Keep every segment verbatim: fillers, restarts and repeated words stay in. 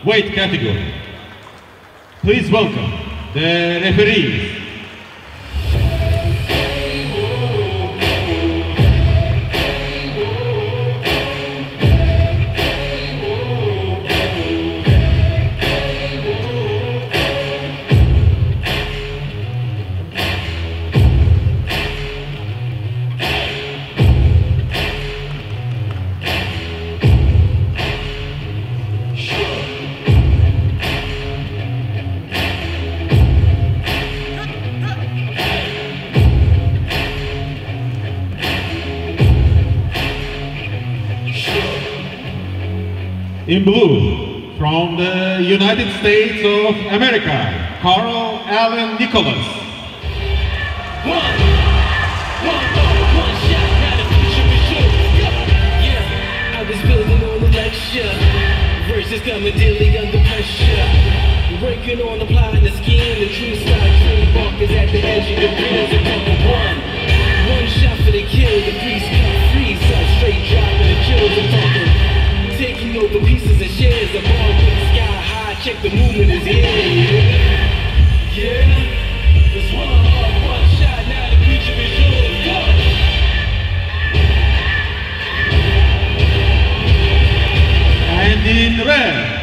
weight category. Please welcome the referees. In blue, from the United States of America, Carl Allen Nicholas. One, one ball, one shot, now the future is yours. Yeah, I was building on the lecture. Verses coming daily under pressure. Breaking on the plot and the scheme, the true style, dream bark is at the edge of the grills and couple one. One shot for the kill, the priest cut free, so straight dropping the kills and talking. Taking over pieces and shares, the ball getting sky high, check the movement is here. Yeah, it's one hard, one shot, now the future is yours. Go! And in red,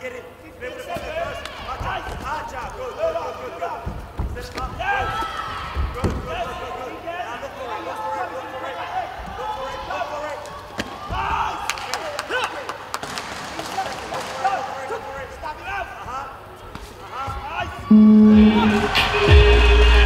get in. Play with the ball there first. Hard job, hard job. Good, good, good, good, good. Set him up. Good, good, good, good, good, good. Now look for it, look for it, look for it. Look for it, look for it. Nice! Look for it, look for it. Stop it out. Uh-huh. Uh-huh. Nice.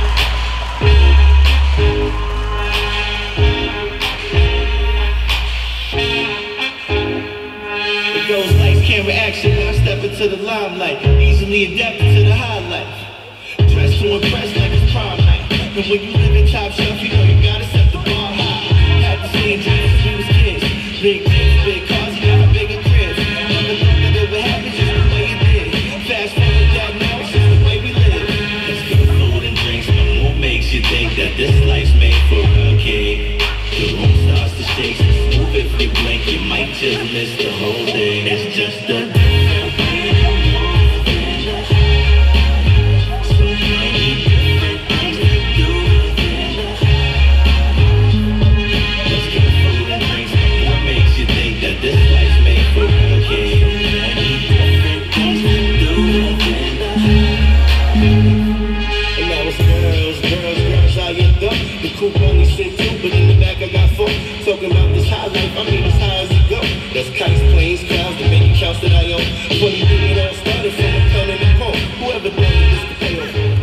Those lights can't reaction when I step into the limelight. Easily adapted to the highlight. Dressed to impress like it's prom night. And when you live in top shelf, you know you gotta set the bar high. Had the same dreams since we was kids. Big things, big cars, you got a bigger crib. Never thought that it would happen just the way it did. Fast forward that now, it's just the way we live. Let's get food and drinks, no more makes you think that this life's made for a kid. The room starts to shake, so move if you blink, you might just miss the whole thing. It's just a different way to move in the house. So many different things to do in the house. Let's get food and drinks, what makes you think that this life's made for a kid? So many different things to do in the house. And now it's girls, girls, girls, how you go? The coupe only sit two, but in the back I got four. Talking about this high life, I mean as high as it go. That's kites, planes, clouds, the bank accounts that I own. Funny thing, it all started from a pen and a poem. Whoever thought that this could pay off.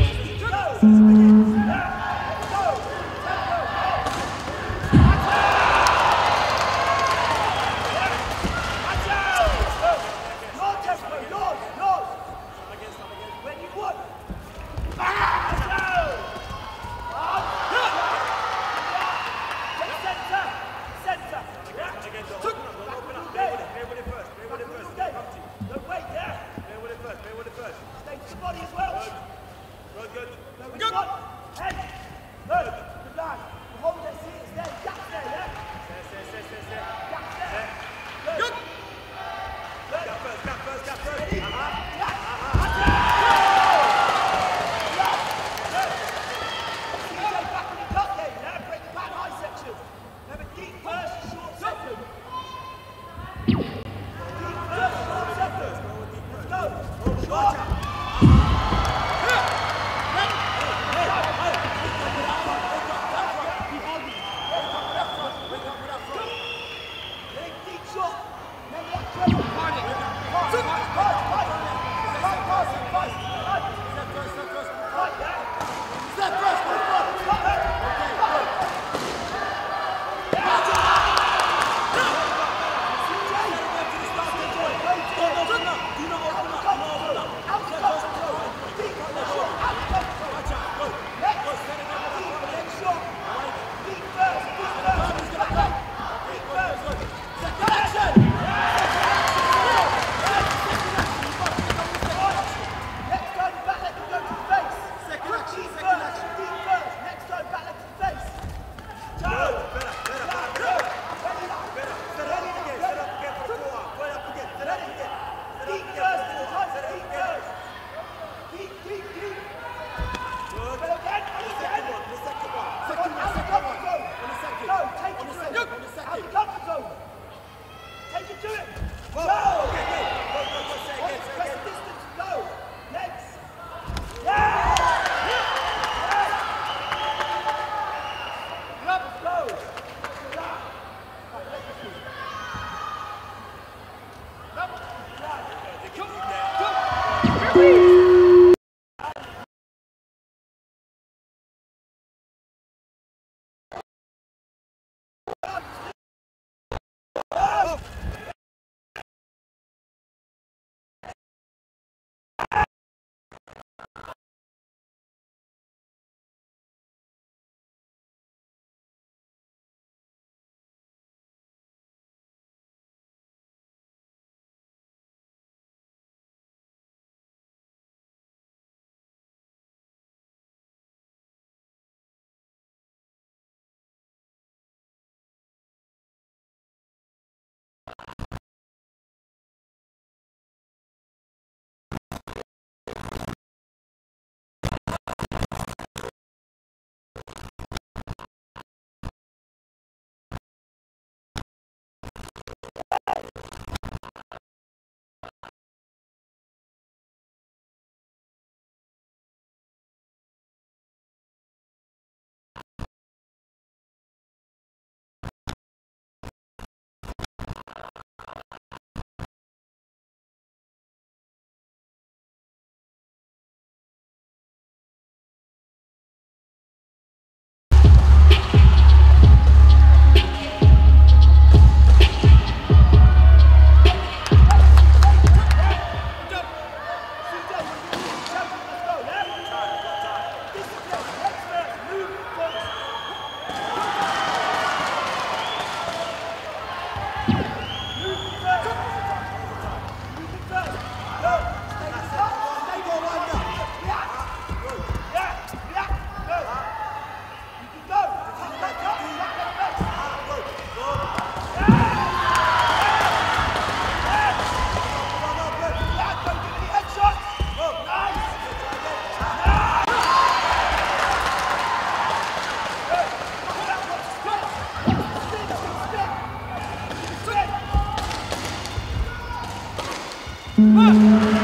Come on.